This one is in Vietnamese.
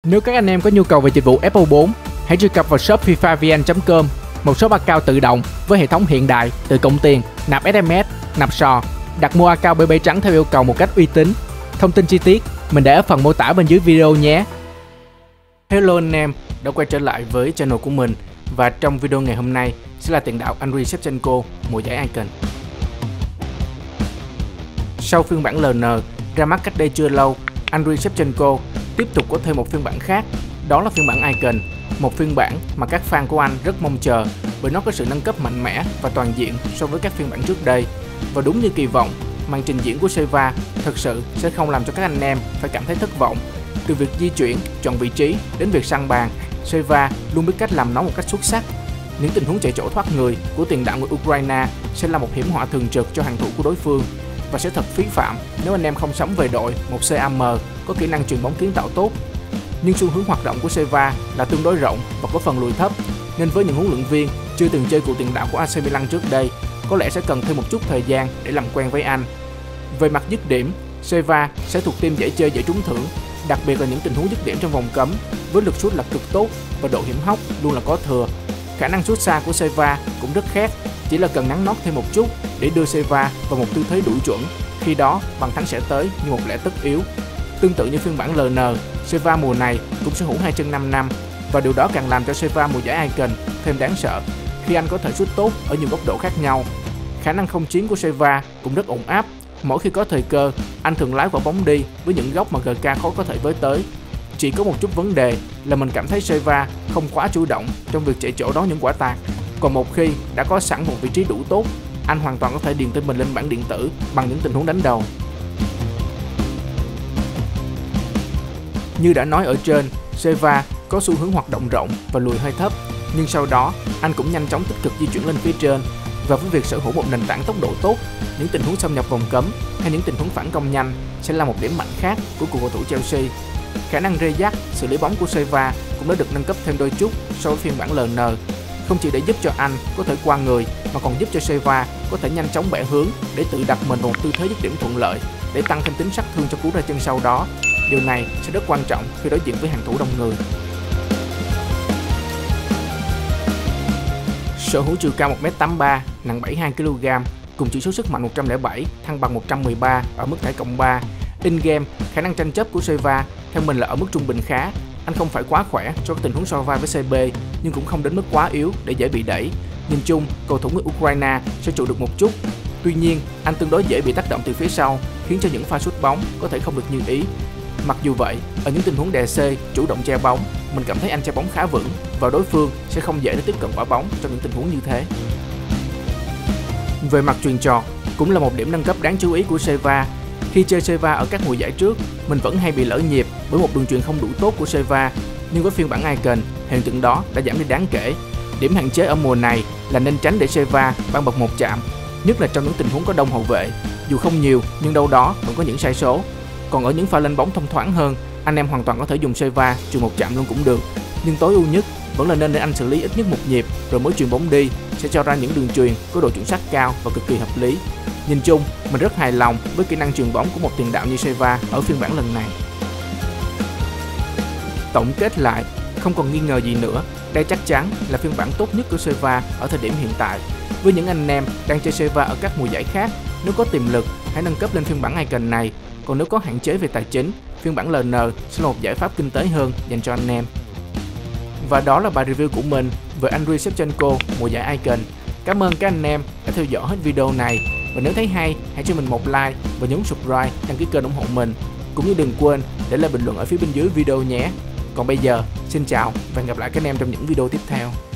Nếu các anh em có nhu cầu về dịch vụ FO4, hãy truy cập vào shop fifavn.com, một shop account tự động với hệ thống hiện đại, tự cộng tiền, nạp SMS, nạp sò, đặt mua account BB trắng theo yêu cầu một cách uy tín. Thông tin chi tiết mình để ở phần mô tả bên dưới video nhé. Hello anh em đã quay trở lại với channel của mình, và trong video ngày hôm nay sẽ là tiền đạo Andriy Shevchenko mùa giải Icon. Sau phiên bản LN ra mắt cách đây chưa lâu, Andriy Shevchenko tiếp tục có thêm một phiên bản khác, đó là phiên bản Icon, một phiên bản mà các fan của anh rất mong chờ bởi nó có sự nâng cấp mạnh mẽ và toàn diện so với các phiên bản trước đây. Và đúng như kỳ vọng, màn trình diễn của Sheva thật sự sẽ không làm cho các anh em phải cảm thấy thất vọng. Từ việc di chuyển, chọn vị trí đến việc săn bàn, Sheva luôn biết cách làm nó một cách xuất sắc. Những tình huống chạy chỗ thoát người của tiền đạo người Ukraine sẽ là một hiểm họa thường trực cho hàng thủ của đối phương, và sẽ thật phí phạm nếu anh em không sắm về đội một CAM có kỹ năng chuyền bóng kiến tạo tốt. Nhưng xu hướng hoạt động của Sheva là tương đối rộng và có phần lùi thấp, nên với những huấn luyện viên chưa từng chơi cựu tiền đạo của AC Milan trước đây, có lẽ sẽ cần thêm một chút thời gian để làm quen với anh. Về mặt dứt điểm, Sheva sẽ thuộc team dễ chơi dễ trúng thưởng, đặc biệt là những tình huống dứt điểm trong vòng cấm, với lực sút là cực tốt và độ hiểm hóc luôn là có thừa. Khả năng sút xa của Sheva cũng rất khác, chỉ là cần nắn nót thêm một chút để đưa Sheva vào một tư thế đủ chuẩn, khi đó bàn thắng sẽ tới như một lẽ tất yếu. Tương tự như phiên bản LN, Sheva mùa này cũng sở hữu 2 chân 5 năm, và điều đó càng làm cho Sheva mùa giải Icon thêm đáng sợ khi anh có thể sút tốt ở nhiều góc độ khác nhau. Khả năng không chiến của Sheva cũng rất ổn áp, mỗi khi có thời cơ, anh thường lái quả bóng đi với những góc mà GK khó có thể với tới. Chỉ có một chút vấn đề là mình cảm thấy Sheva không quá chủ động trong việc chạy chỗ đón những quả tạt. Còn một khi đã có sẵn một vị trí đủ tốt, anh hoàn toàn có thể điền tên mình lên bảng điện tử bằng những tình huống đánh đầu. Như đã nói ở trên, Sheva có xu hướng hoạt động rộng và lùi hơi thấp, nhưng sau đó anh cũng nhanh chóng tích cực di chuyển lên phía trên. Và với việc sở hữu một nền tảng tốc độ tốt, những tình huống xâm nhập vòng cấm hay những tình huống phản công nhanh sẽ là một điểm mạnh khác của cầu thủ Chelsea. Khả năng rê dắt, xử lý bóng của Sheva cũng đã được nâng cấp thêm đôi chút so với phiên bản LN, không chỉ để giúp cho anh có thể qua người mà còn giúp cho Sheva có thể nhanh chóng bẻ hướng để tự đặt mình vào một tư thế dứt điểm thuận lợi để tăng thêm tính sát thương cho cú ra chân sau đó. Điều này sẽ rất quan trọng khi đối diện với hàng thủ đông người. Sở hữu chiều cao 1m83, nặng 72kg, cùng chỉ số sức mạnh 107, thăng bằng 113 ở mức thể cộng 3. In game, khả năng tranh chấp của Sheva theo mình là ở mức trung bình khá. Anh không phải quá khỏe cho các tình huống so vai với CB, nhưng cũng không đến mức quá yếu để dễ bị đẩy. Nhìn chung, cầu thủ người Ukraine sẽ trụ được một chút. Tuy nhiên, anh tương đối dễ bị tác động từ phía sau, khiến cho những pha sút bóng có thể không được như ý. Mặc dù vậy, ở những tình huống đè C, chủ động che bóng, mình cảm thấy anh che bóng khá vững và đối phương sẽ không dễ để tiếp cận quả bóng trong những tình huống như thế. Về mặt chuyền trọt, cũng là một điểm nâng cấp đáng chú ý của Sheva. Khi chơi Sheva ở các mùa giải trước, mình vẫn hay bị lỡ nhịp bởi một đường chuyền không đủ tốt của Sheva, nhưng với phiên bản Icon, hiện tượng đó đã giảm đi đáng kể. Điểm hạn chế ở mùa này là nên tránh để Sheva ban bật một chạm, nhất là trong những tình huống có đông hậu vệ. Dù không nhiều, nhưng đâu đó vẫn có những sai số. Còn ở những pha lên bóng thông thoáng hơn, anh em hoàn toàn có thể dùng Sheva chuyền một chạm luôn cũng được. Nhưng tối ưu nhất vẫn là nên để anh xử lý ít nhất một nhịp rồi mới chuyền bóng đi, sẽ cho ra những đường chuyền có độ chuẩn xác cao và cực kỳ hợp lý. Nhìn chung, mình rất hài lòng với kỹ năng chuyền bóng của một tiền đạo như Sheva ở phiên bản lần này. Tổng kết lại, không còn nghi ngờ gì nữa, đây chắc chắn là phiên bản tốt nhất của Sheva ở thời điểm hiện tại. Với những anh em đang chơi Sheva ở các mùa giải khác, nếu có tiềm lực, hãy nâng cấp lên phiên bản Icon này. Còn nếu có hạn chế về tài chính, phiên bản LN sẽ là một giải pháp kinh tế hơn dành cho anh em. Và đó là bài review của mình về Andriy Shevchenko mùa giải Icon. Cảm ơn các anh em đã theo dõi hết video này. Và nếu thấy hay, hãy cho mình một like và nhấn subscribe, đăng ký kênh ủng hộ mình. Cũng như đừng quên để lại bình luận ở phía bên dưới video nhé. Còn bây giờ, xin chào và hẹn gặp lại các anh em trong những video tiếp theo.